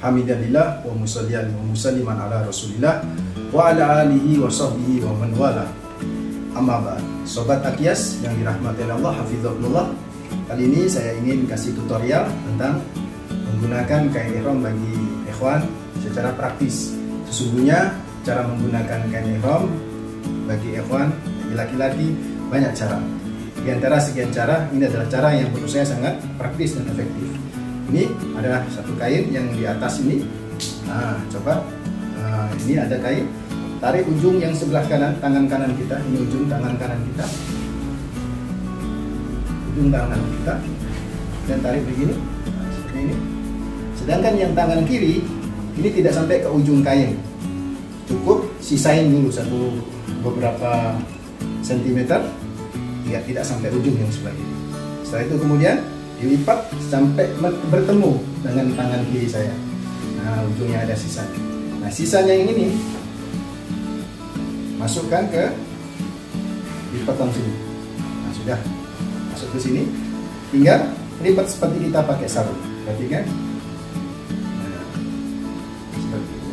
Hamidalillah wa musalliyan wa musalliman ala Rasulillah wa ala alihi wa sahbihi wa man wala. Amma ba'd. Sobat Akyas yang dirahmati Allah, hafizahullah. Kali ini saya ingin kasih tutorial tentang menggunakan kain ihram bagi ikhwan secara praktis. Sesungguhnya cara menggunakan kain ihram bagi ikhwan laki-laki banyak cara. Di antara sekian cara, ini adalah cara yang menurut saya sangat praktis dan efektif. Ini adalah satu kain yang di atas ini. Nah, coba. Ini ada kain. Tarik ujung yang sebelah kanan, tangan kanan kita. Ini ujung tangan kanan kita. Ujung tangan kita. Dan tarik begini. Nah, seperti ini. Sedangkan yang tangan kiri, ini tidak sampai ke ujung kain. Cukup sisain dulu beberapa sentimeter. Tidak sampai ujung yang sebelah kiri. Setelah itu kemudian dilipat sampai bertemu dengan tangan kiri saya. Nah, ujungnya ada sisanya. Nah, sisanya yang ini masukkan ke lipatan sini. Nah, sudah masuk ke sini. Tinggal lipat seperti kita pakai sarung. Perhatikan. Nah, seperti itu.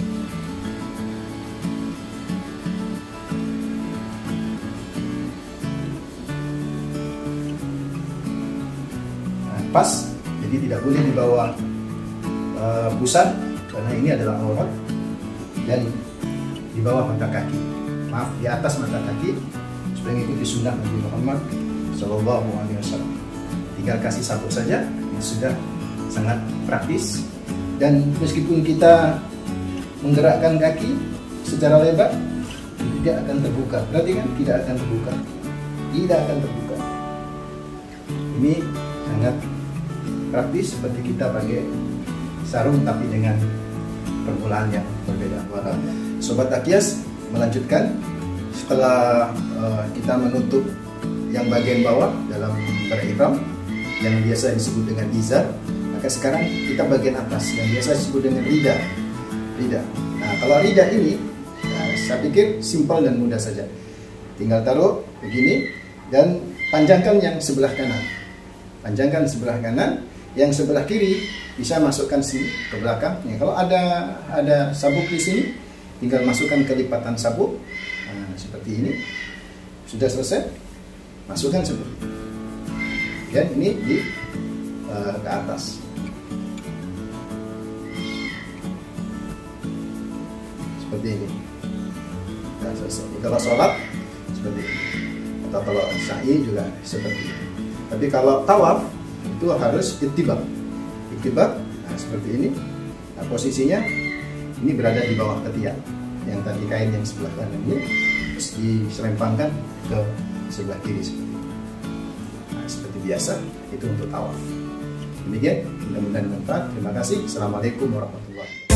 Pas, jadi tidak boleh di bawah pusat karena ini adalah aurat, dan di bawah mata kaki, maaf, di atas mata kaki supaya mengikuti sunnah Nabi Muhammad SAW. Tinggal kasih sabuk saja, ini sudah sangat praktis. Dan meskipun kita menggerakkan kaki secara lebar, tidak akan terbuka. Berarti kan tidak akan terbuka, tidak akan terbuka. Ini sangat praktis seperti kita pakai sarung tapi dengan permulaan yang berbeda. Sobat Akyas, melanjutkan setelah kita menutup yang bagian bawah dalam berihram yang biasa disebut dengan izar, maka sekarang kita bagian atas yang biasa disebut dengan lidah. Nah, kalau lidah ini, saya pikir simpel dan mudah saja. Tinggal taruh begini dan panjangkan yang sebelah kanan. Panjangkan sebelah kanan, yang sebelah kiri bisa masukkan sini ke belakang. Ya, kalau ada sabuk di sini, tinggal masukkan ke lipatan sabuk. Nah, seperti ini. Sudah selesai, masukkan seperti ini. Dan ini ke atas. Seperti ini. Sudah selesai. Kalau sholat seperti ini. Atau kalau sa'i juga seperti ini. Tapi kalau tawaf itu harus ittibaq. Nah, seperti ini. Nah, posisinya ini berada di bawah ketiak. Yang tadi kain yang sebelah kanan ini terus diselempangkan ke sebelah kiri seperti ini. Nah, seperti biasa itu untuk tawaf. Demikian, mudah-mudahan bermanfaat. Terima kasih. Assalamualaikum warahmatullahi wabarakatuh.